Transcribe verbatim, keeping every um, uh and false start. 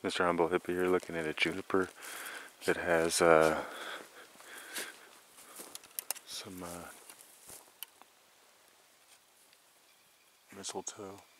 Mister Humboldt-Hippy, you're looking at a juniper that has uh, some uh, mistletoe.